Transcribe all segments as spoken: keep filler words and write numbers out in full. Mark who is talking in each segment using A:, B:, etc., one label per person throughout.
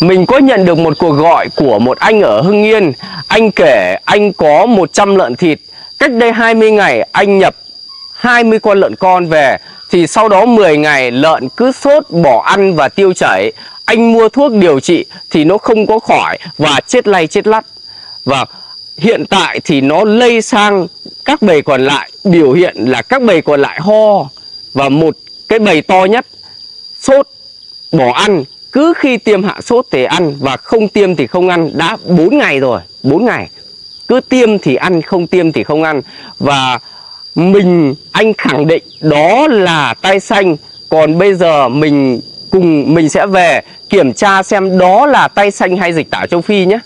A: Mình có nhận được một cuộc gọi của một anh ở Hưng Yên. Anh kể anh có một trăm lợn thịt. Cách đây hai mươi ngày anh nhập hai mươi con lợn con về. Thì sau đó mười ngày lợn cứ sốt, bỏ ăn và tiêu chảy. Anh mua thuốc điều trị thì nó không có khỏi và chết lay chết lắt. Và hiện tại thì nó lây sang các bầy còn lại. Biểu hiện là các bầy còn lại ho. Và một cái bầy to nhất sốt, bỏ ăn. Cứ khi tiêm hạ sốt thì ăn và không tiêm thì không ăn. Đã bốn ngày rồi, bốn ngày. Cứ tiêm thì ăn, không tiêm thì không ăn. Và mình, anh khẳng định đó là tai xanh. Còn bây giờ mình cùng mình sẽ về kiểm tra xem đó là tai xanh hay dịch tả châu Phi nhé.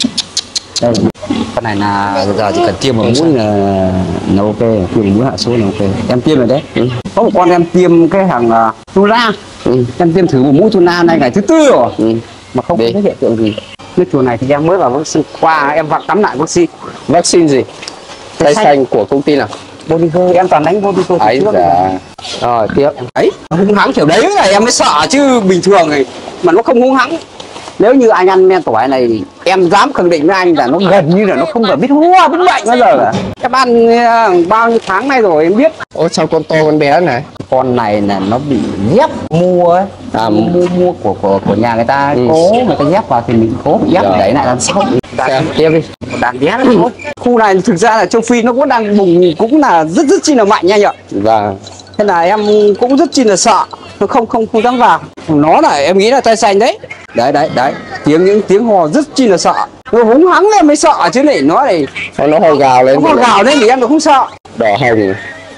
B: Đây, con này là giờ chỉ cần tiêm một mũi là, là ok, tiêm một mũi hạ sốt là ok. Em tiêm rồi đấy. Ừ. Có một con em tiêm cái hàng uh, Tula. Ừ. Em tiêm thử một mũi Tula này ngày thứ tư rồi. Ừ. Mà không có hiện tượng gì. Cái chuồng này thì em mới vào vaccine qua, em vặn tắm lại vaccine.
A: Vaccine gì? Tai xanh của công ty nào?
B: Bodigo, em toàn đánh Bodigo
A: ấy dạ. Rồi tiếp.
B: Ấy, hung hãng kiểu đấy là em mới sợ chứ bình thường này mà nó không hung hãng. Nếu như anh ăn men tỏi này, em dám khẳng định với anh là nó gần như là nó không phải biết hua, biết bệnh bao giờ cả. Em ăn uh, bao nhiêu tháng nay rồi em biết.
A: Ôi sao con to con bé này?
B: Con này là nó bị ghép mua ấy, à, mua mua của của của nhà người ta ừ. Cố người ta ghép vào thì mình cố ghép để đẩy lại làm sao?
A: Tiếp đi.
B: Đàn bé lắm thôi. Khu này thực ra là châu Phi nó cũng đang bùng cũng là rất rất chi là mạnh nha nhở.
A: Và
B: thế là em cũng rất chi là sợ, nó không không không dám vào. Nó là em nghĩ là tai xanh đấy. Đấy đấy đấy, tiếng những tiếng hò rất chi là sợ. Nó húng hắng em mới sợ chứ này nó này.
A: Nó hò gào lên.
B: Nó hò gào lên thì em nó không sợ.
A: Đỏ hồng.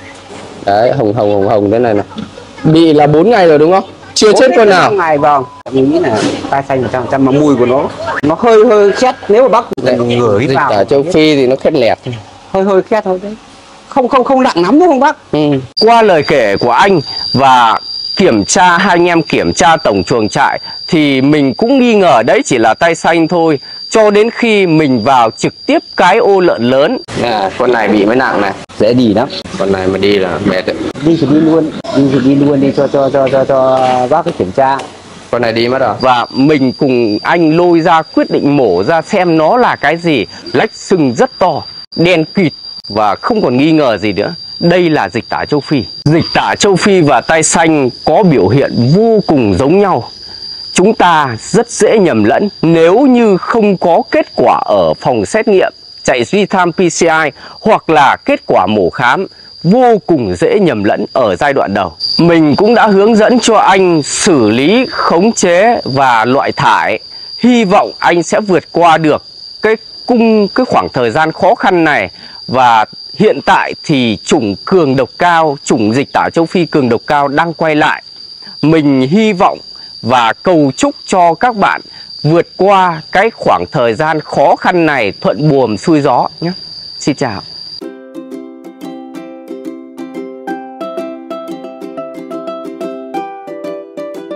A: Đấy, hồng hồng hồng hồng thế này này. Bị là bốn ngày rồi đúng không? Chưa chết con nào.
B: Ngày vâng. Mình nghĩ là tai xanh một trăm phần trăm mà mùi của nó nó hơi hơi khét, nếu mà bắc ngửi
A: dịch
B: vào.
A: tả châu Phi thì nó khét lẹt.
B: Hơi hơi khét thôi đấy. Không không không nặng lắm đúng không bác?
A: Ừ. Qua lời kể của anh và kiểm tra, hai anh em kiểm tra tổng chuồng trại thì mình cũng nghi ngờ đấy chỉ là tai xanh thôi. Cho đến khi mình vào trực tiếp cái ô lợn lớn. À, con này bị mới nặng này,
B: dễ đi lắm.
A: Con này mà đi là mệt đấy.
B: Đi thì đi luôn, đi thì đi luôn đi cho cho cho cho cho bác cái kiểm tra.
A: Con này đi mất rồi. Và mình cùng anh lôi ra quyết định mổ ra xem nó là cái gì. Lách sừng rất to, đen kịt và không còn nghi ngờ gì nữa. Đây là dịch tả châu Phi. Dịch tả châu Phi và tai xanh có biểu hiện vô cùng giống nhau. Chúng ta rất dễ nhầm lẫn nếu như không có kết quả ở phòng xét nghiệm, chạy real-time pê xê i hoặc là kết quả mổ khám, vô cùng dễ nhầm lẫn ở giai đoạn đầu. Mình cũng đã hướng dẫn cho anh xử lý, khống chế và loại thải. Hy vọng anh sẽ vượt qua được cái cung cái khoảng thời gian khó khăn này. Và hiện tại thì chủng cường độc cao, chủng dịch tả châu Phi cường độc cao đang quay lại. Mình hy vọng và cầu chúc cho các bạn vượt qua cái khoảng thời gian khó khăn này thuận buồm xuôi gió nhé. Xin chào.